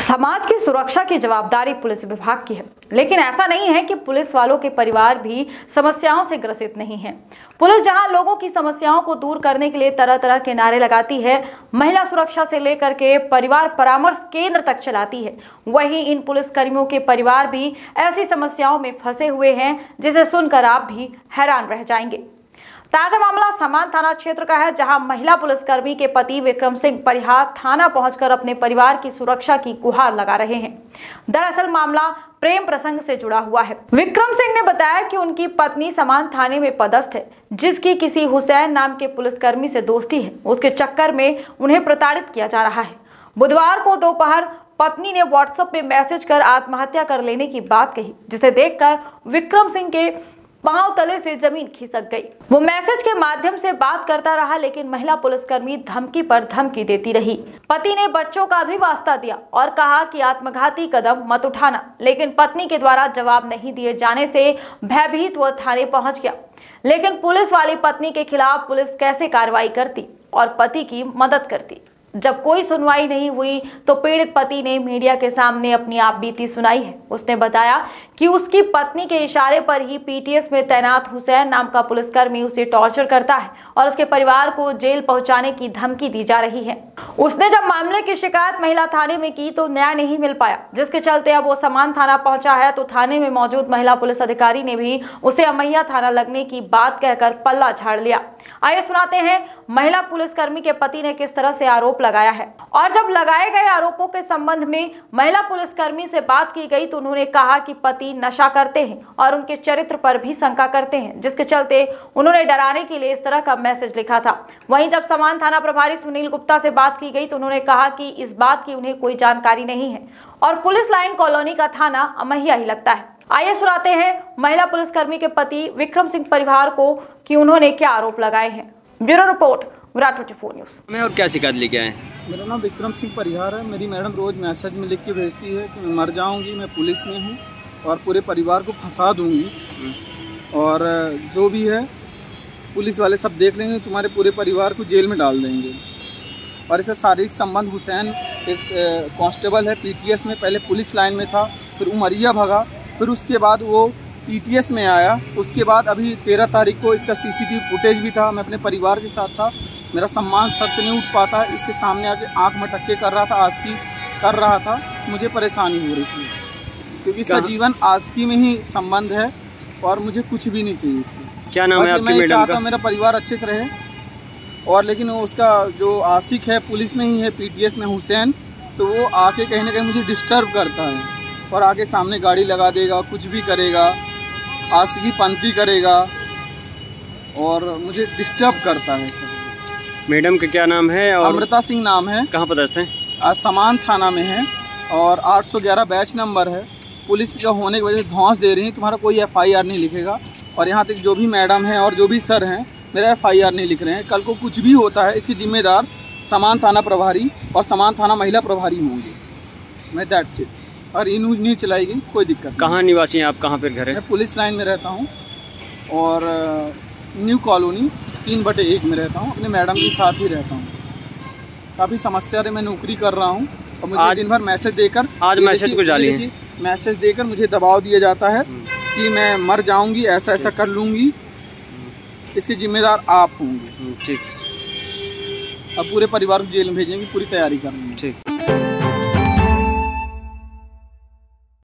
समाज की सुरक्षा की जवाबदारी पुलिस विभाग की है, लेकिन ऐसा नहीं है कि पुलिस वालों के परिवार भी समस्याओं से ग्रसित नहीं हैं। पुलिस जहां लोगों की समस्याओं को दूर करने के लिए तरह तरह के नारे लगाती है, महिला सुरक्षा से लेकर के परिवार परामर्श केंद्र तक चलाती है, वहीं इन पुलिस कर्मियों के परिवार भी ऐसी समस्याओं में फंसे हुए हैं जिसे सुनकर आप भी हैरान रह जाएंगे। ताजा मामला समान थाना क्षेत्र का है, जहां महिला पुलिसकर्मी के पति विक्रम सिंह परिहार थाना पहुंचकर अपने परिवार की सुरक्षा की गुहार लगा रहे हैं। दरअसल मामला प्रेम प्रसंग से जुड़ा हुआ है। विक्रम सिंह ने बताया कि उनकी पत्नी समान थाने में पदस्थ है, जिसकी किसी हुसैन नाम के पुलिसकर्मी से दोस्ती है। उसके चक्कर में उन्हें प्रताड़ित किया जा रहा है। बुधवार को दोपहर पत्नी ने व्हाट्सएप पे मैसेज कर आत्महत्या कर लेने की बात कही, जिसे देखकर विक्रम सिंह के पांव तले से जमीन खिसक गई। वो मैसेज के माध्यम से बात करता रहा, लेकिन महिला पुलिसकर्मी धमकी पर धमकी देती रही। पति ने बच्चों का भी वास्ता दिया और कहा कि आत्मघाती कदम मत उठाना, लेकिन पत्नी के द्वारा जवाब नहीं दिए जाने से भयभीत वह थाने पहुंच गया। लेकिन पुलिस वाली पत्नी के खिलाफ पुलिस कैसे कार्रवाई करती और पति की मदद करती। जब कोई सुनवाई नहीं हुई तो पीड़ित पति ने मीडिया के सामने अपनी आपबीती सुनाई है। उसने बताया कि उसकी पत्नी के इशारे पर ही पीटीएस में तैनात हुसैन नाम का पुलिसकर्मी उसे टॉर्चर करता है और उसके परिवार को जेल पहुंचाने की धमकी दी जा रही है। उसने जब मामले की शिकायत महिला थाने में की तो न्याय नहीं मिल पाया, जिसके चलते अब वो समान थाना पहुंचा है। तो थाने में मौजूद महिला पुलिस अधिकारी ने भी उसे अमैया थाना लगने की बात कहकर पल्ला झाड़ लिया। आइए सुनाते हैं महिला पुलिसकर्मी के पति ने किस तरह से आरोप लगाया है। और जब लगाए गए आरोपों के संबंध में महिला पुलिसकर्मी से बात की गई तो उन्होंने कहा कि पति नशा करते हैं और उनके चरित्र पर भी शंका करते हैं, जिसके चलते उन्होंने डराने के लिए इस तरह का मैसेज लिखा था। वहीं जब समान थाना प्रभारी सुनील गुप्ता से बात की गई तो उन्होंने कहा कि इस बात की उन्हें कोई जानकारी नहीं है और पुलिस लाइन कॉलोनी का थाना अमैया ही लगता है। आइए सुनाते हैं महिला पुलिसकर्मी के पति विक्रम सिंह परिवार को कि उन्होंने क्या आरोप लगाए हैं। Bureau report, Virat 24 news. मैं और क्या शिकायत लेके आए? मेरा नाम विक्रम सिंह परिहार है। मेरी मैडम रोज़ मैसेज में लिख के भेजती है कि मैं मर जाऊंगी, मैं पुलिस में हूँ और पूरे परिवार को फंसा दूंगी और जो भी है पुलिस वाले सब देख लेंगे, तुम्हारे पूरे परिवार को जेल में डाल देंगे। और इसका शारीरिक संबंध हुसैन एक कांस्टेबल है पीटीएस में, पहले पुलिस लाइन में था, फिर उमरिया भगा, फिर उसके बाद वो पीटीएस में आया। उसके बाद अभी 13 तारीख को इसका सीसीटीवी फुटेज भी था। मैं अपने परिवार के साथ था, मेरा सम्मान सर से नहीं उठ पाता, इसके सामने आके आंख मटक्के कर रहा था, आस्की कर रहा था, मुझे परेशानी हो रही थी क्योंकि इसका जीवन आस्की में ही संबंध है और मुझे कुछ भी नहीं चाहिए इससे। क्या नाम है आपकी मैडम का? चाहता हूं मेरा परिवार अच्छे से रहे और लेकिन उसका जो आशिक है पुलिस में ही है पीटीएस में हुसैन, तो वो आके कहीं ना कहीं मुझे डिस्टर्ब करता है और आगे सामने गाड़ी लगा देगा, कुछ भी करेगा, आशिकी पंथी करेगा और मुझे डिस्टर्ब करता है सर। मैडम का क्या नाम है? और अमृता सिंह नाम है। कहाँ पदस्थ हैं? आज समान थाना में है और 811 बैच नंबर है। पुलिस का होने की वजह से धौंस दे रही है, तुम्हारा कोई एफआईआर नहीं लिखेगा। और यहाँ तक जो भी मैडम हैं और जो भी सर हैं मेरा एफआईआर नहीं लिख रहे हैं। कल को कुछ भी होता है इसकी जिम्मेदार समान थाना प्रभारी और समान थाना महिला प्रभारी होंगे। मैं दैट्स इट। और इन नहीं चलाएगी कोई दिक्कत। कहाँ निवासी हैं आप? कहाँ पर घर है? मैं पुलिस लाइन में रहता हूँ और न्यू कॉलोनी 3/1 में रहता हूँ। अपने मैडम के साथ ही रहता हूँ। काफ़ी समस्या है, मैं नौकरी कर रहा हूँ और मुझे दिन भर मैसेज देकर मैसेज को डाली है। मैसेज देकर मुझे दबाव दिया जाता है कि मैं मर जाऊंगी, ऐसा ऐसा कर लूँगी, इसके जिम्मेदार आप होंगे। ठीक। अब पूरे परिवार को जेल में भेजेंगे, पूरी तैयारी कर रही हूँ। ठीक।